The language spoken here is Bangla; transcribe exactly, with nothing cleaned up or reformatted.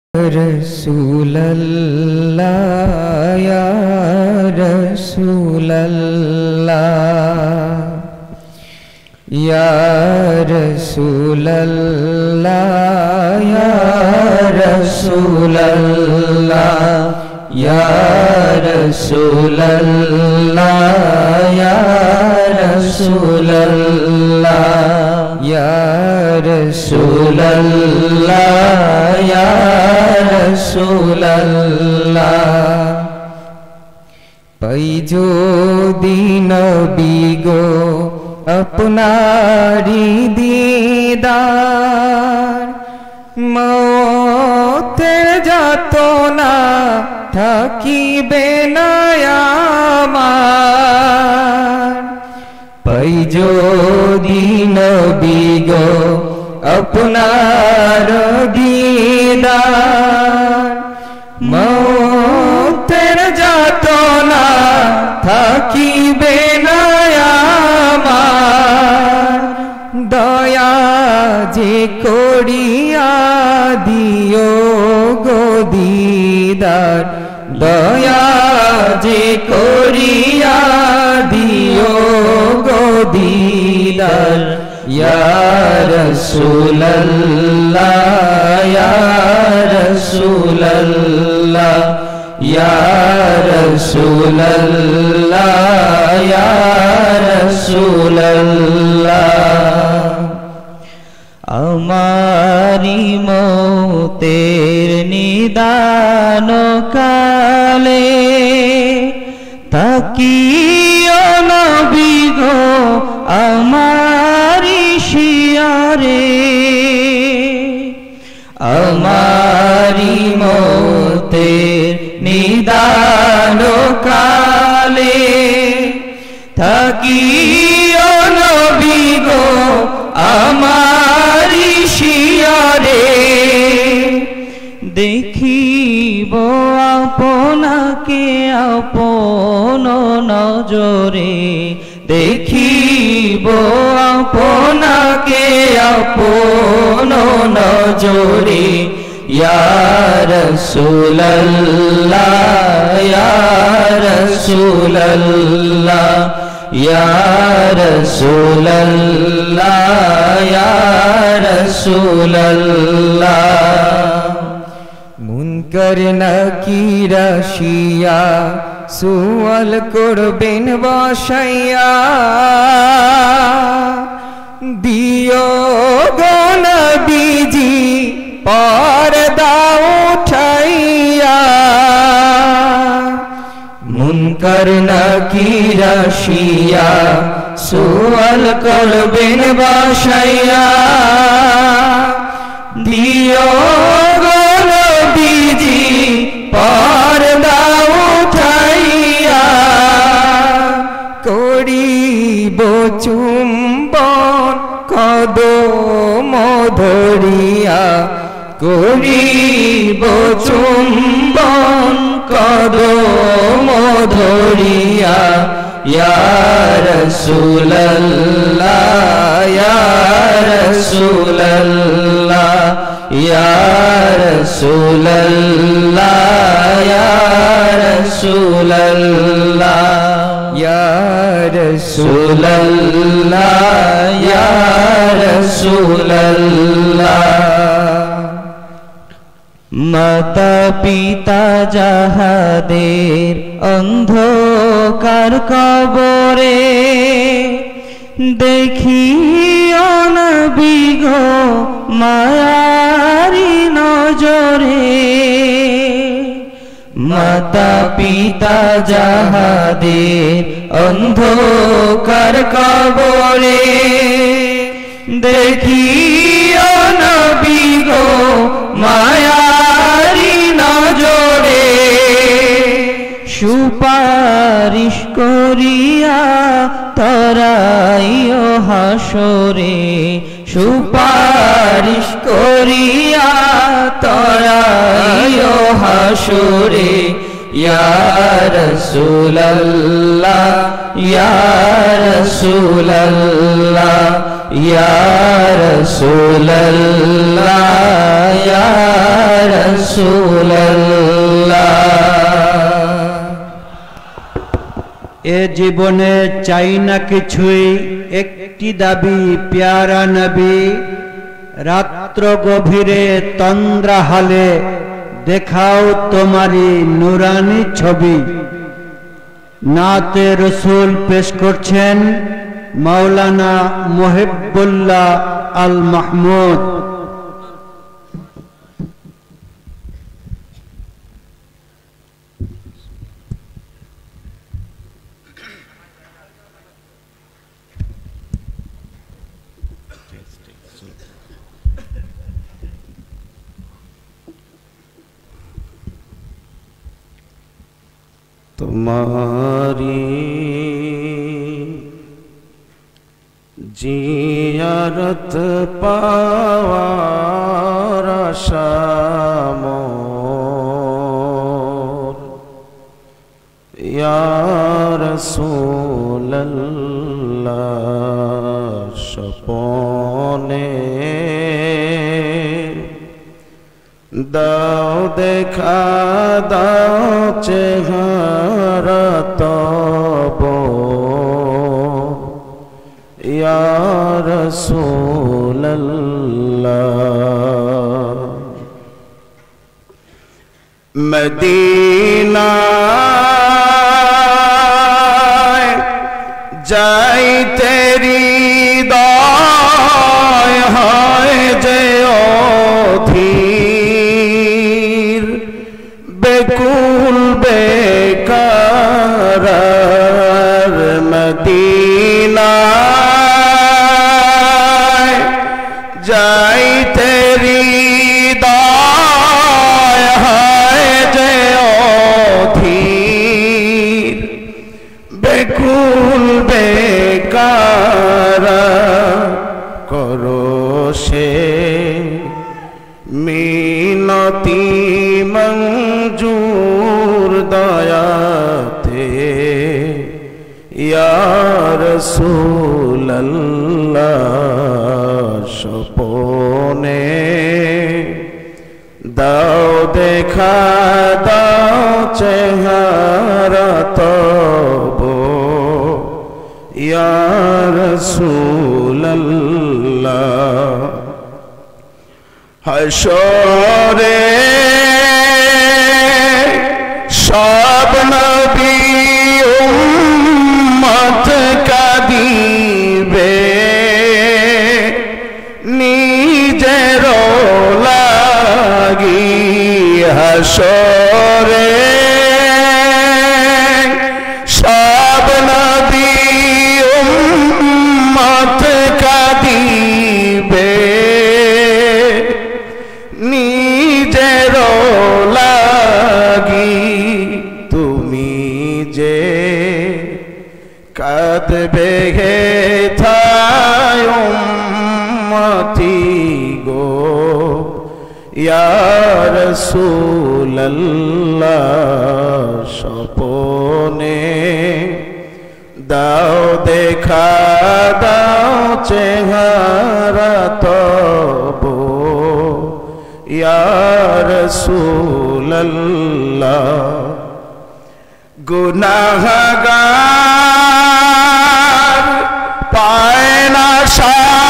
रसूल अल्लाह या रसूल अल्लाह या रसूल अल्लाह या रसूल अल्लाह या रसूल अल्लाह या रसूल अल्लाह या रसूल अल्लाह या रसूल अल्लाह पाई जो दीन बीगो अपनारी दीदार मौतेर जातो ना থাকিবে না আমার পাই যদি নবী গো আপনার দীদার মৌতের যাতনা থাকিবে না আমার দয়া যে করিয়া দিও গো দীদার দয়া যে করিয়া দিও গো দীদার ইয়া রাসূলুল্লাহ ইয়া রাসূলুল্লাহ ইয়া রাসূলুল্লাহ ইয়া রাসূলুল্লাহ আমারি মৌতের নিদান কালে তাকিও নবী গো আমারি শিয়রে আমারি মৌতের নিদান কালে তাকিও নবী গো আমারি শিয়রে দেখিব আপনাকে আপন নজরে দেখিব আপনাকে আপন নজরে ইয়া রাসূলুল্লাহ ইয়া রাসূলুল্লাহ ইয়া রাসূলুল্লাহ ইয়া রাসূলুল্লাহ মুনকার নাকির আসিয়া সুয়াল করবেন বসাইয়া দিও গো নবীজি পর্দা উঠাইয়া মুনকার নাকির আসিয়া সুয়াল করবেন বসাইয়া দিও গো নবীজি পর্দা উঠাইয়া করিব চুম্বন কদম ধরিয়া করিব চুম্বন কদম ধরিয়া ইয়া রাসূলুল্লাহ ইয়া রাসূলুল্লাহ ইয়া রাসূলুল্লাহ ইয়া রাসূলুল্লাহ ইয়া রাসূলুল্লাহ ইয়া রাসূলুল্লাহ মাতা পিতা যাহাদের অন্ধকার কবরে দেখিও নবী গো মায়ারি নজরে মাতা পিতা যাহাদের অন্ধকার কবরে দেখিও নবী গো মায়ারি নজরে সুপারিশ করিয়া তরাইও হাসরে সুপারিশ করিয়া তরাইও হাসরে ইয়া রাসূলুল্লাহ ইয়া রাসূলুল্লাহ ইয়া রাসূলুল্লাহ ইয়া রাসূলুল্লাহ। এ জীবনে চাই না কিছুই, একটি দাবি প্যারা নবী। রাত্র গভীরে তন্দ্রা হালে দেখাও তোমারি নুরানি ছবি। নাতে রসুল পেশ করছেন মাওলানা মুহিবুল্লাহ আল মাহমুদ। तुम्हारी जियारत पावार आशामोर या रसूलल्लाह सपने दाओ देखा दाओ चेहरा तबो या रसूलल्लाह। मदीना जाई तेरी दाय हाय जयो धीर बेकुल बेकार मदीना जाई तेरी दाय हाय जयो धीर बेकुल बेकार करो से मिनती मंजूर दयाते या रसूलल्लाह सपने दाओ देखा दाओ चेहरा तबो या रसूलल्लाह। हशरे सब नबी उम्मत का दीबे निजेर लागी हशरे सब नबी उम्मत का दीबे निजेर लागी तुमी जे कादबे गे थाय उम्मती गो या रसूलल्लाह सपने दाओ देखा दाओ चेहरा तबो या रसूलल्लाह। गुनाहगार पाए ना